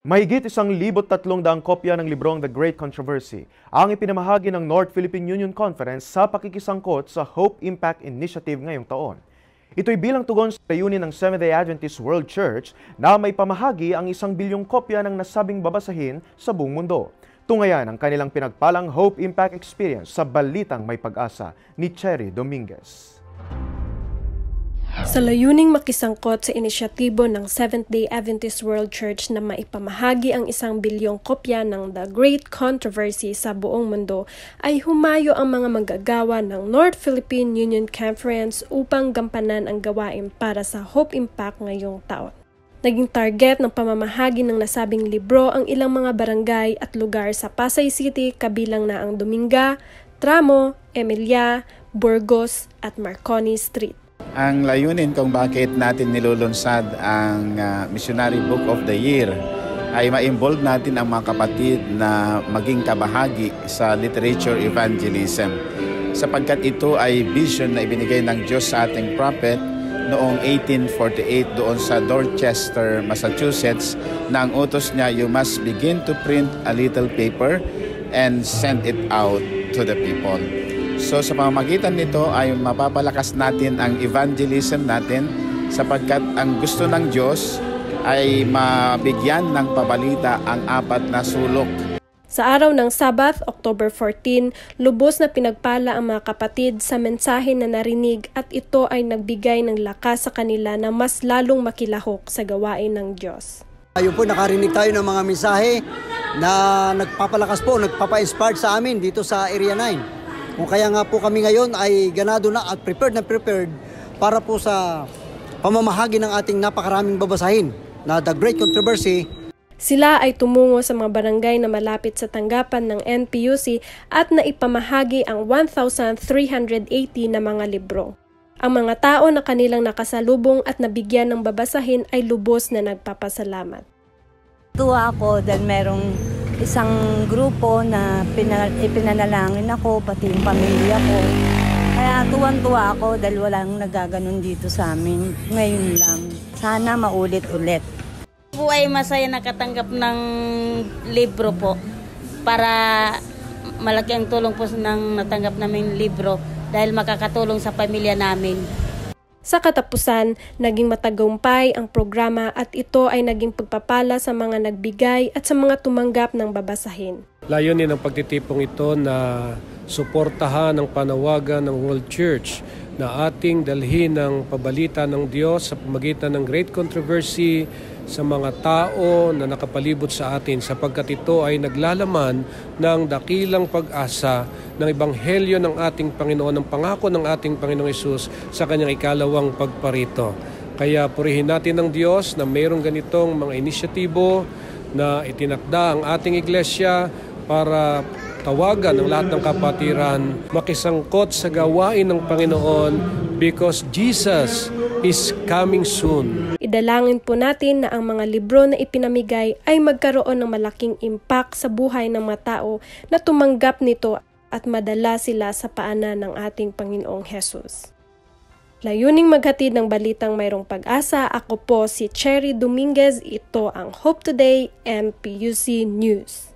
Mahigit 1,300 kopya ng librong The Great Controversy ang ipinamahagi ng North Philippine Union Conference sa pakikisangkot sa Hope Impact Initiative ngayong taon. Ito'y bilang tugon sa layunin ng Seventh-day Adventist World Church na may pamahagi ang 1 bilyong kopya ng nasabing babasahin sa buong mundo. Tungayan ang kanilang pinagpalang Hope Impact Experience sa Balitang May Pag-asa ni Cherry Dominguez. Sa layuning makisangkot sa inisyatibo ng Seventh-day Adventist World Church na maipamahagi ang 1 bilyong kopya ng The Great Controversy sa buong mundo, ay humayo ang mga manggagawa ng North Philippine Union Conference upang gampanan ang gawain para sa Hope Impact ngayong taon. Naging target ng pamamahagi ng nasabing libro ang ilang mga barangay at lugar sa Pasay City kabilang na ang Dominga, Tramo, Emilia, Burgos at Marconi Street. Ang layunin kung bakit natin nilulunsad ang Missionary Book of the Year ay ma-involve natin ang mga kapatid na maging kabahagi sa literature evangelism. Sapagkat ito ay vision na ibinigay ng Diyos sa ating prophet noong 1848 doon sa Dorchester, Massachusetts, na ang utos niya, you must begin to print a little paper and send it out to the people. So sa pamamagitan nito ay mapapalakas natin ang evangelism natin sapagkat ang gusto ng Diyos ay mabigyan ng pabalita ang 4 na sulok. Sa araw ng Sabbath, October 14, lubos na pinagpala ang mga kapatid sa mensahe na narinig at ito ay nagbigay ng lakas sa kanila na mas lalong makilahok sa gawain ng Diyos. Ayun po, nakarinig tayo ng mga mensahe na nagpapalakas po, nagpapa-inspired sa amin dito sa Area 9. Kung kaya nga po kami ngayon ay ganado na at prepared para po sa pamamahagi ng ating napakaraming babasahin na The Great Controversy. Sila ay tumungo sa mga barangay na malapit sa tanggapan ng NPUC at naipamahagi ang 1,380 na mga libro. Ang mga tao na kanilang nakasalubong at nabigyan ng babasahin ay lubos na nagpapasalamat. Tuwa ako dahil merong isang grupo na ipinanalangin ako, pati yung pamilya ko. Kaya tuwan-tuwa ako dahil walang nagaganon dito sa amin. Ngayon lang. Sana maulit-ulit. Po ay masaya nakatanggap ng libro po para malaki ang tulong po ng natanggap namin libro dahil makakatulong sa pamilya namin. Sa katapusan, naging matagumpay ang programa at ito ay naging pagpapala sa mga nagbigay at sa mga tumanggap ng babasahin. Layunin ng pagtitipong ito na suportahan ang panawagan ng World Church na ating dalhin ng pabalita ng Diyos sa pamagitan ng Great Controversy sa mga tao na nakapalibot sa atin sapagkat ito ay naglalaman ng dakilang pag-asa ng Ebanghelyo ng ating Panginoon, ng pangako ng ating Panginoong Hesus sa kanyang ikalawang pagparito. Kaya purihin natin ng Diyos na mayroong ganitong mga inisyatibo na itinakda ang ating iglesia para tawagan ang lahat ng kapatiran, makisangkot sa gawain ng Panginoon because Jesus is coming soon. Idalangin po natin na ang mga libro na ipinamigay ay magkaroon ng malaking impact sa buhay ng mga tao na tumanggap nito at madala sila sa paanan ng ating Panginoong Hesus. Layuning maghatid ng balitang mayroong pag-asa, ako po si Cherry Dominguez. Ito ang Hope Today MPUC News.